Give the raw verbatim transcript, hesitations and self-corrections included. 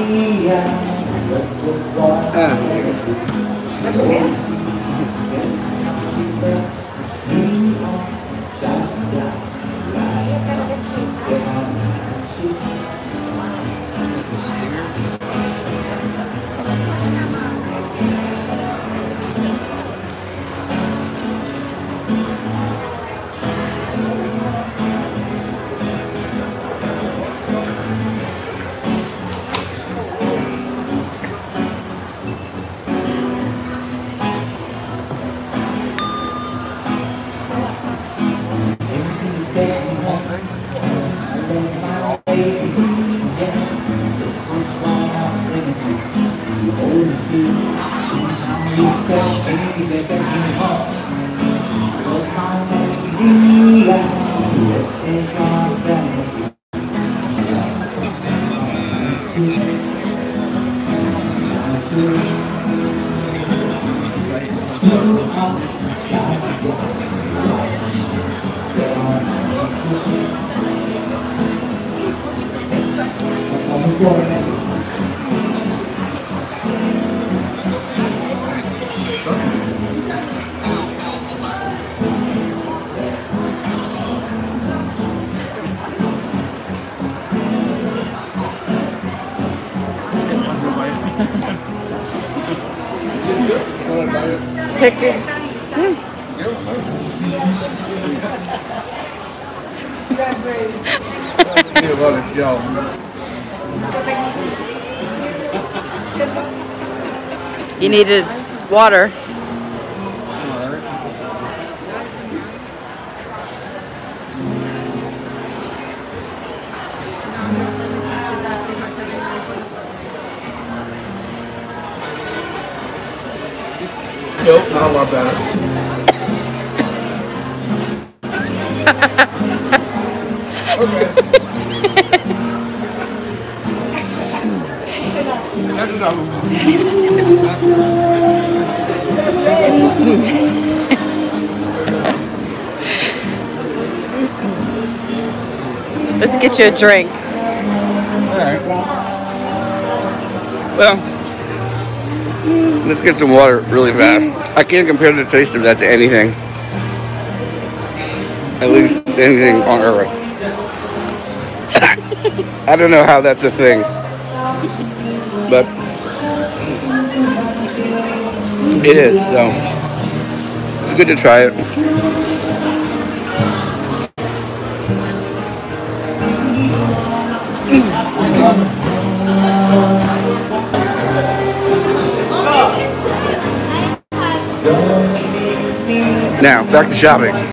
Take it. Mm. You needed water. Nope, not a lot better. Okay. That's enough. Let's get you a drink. Alright. Well, let's get some water really fast. I can't compare the taste of that to anything. At least anything on earth. I don't know how that's a thing. But it is, so it's good to try it. Now, back to shopping.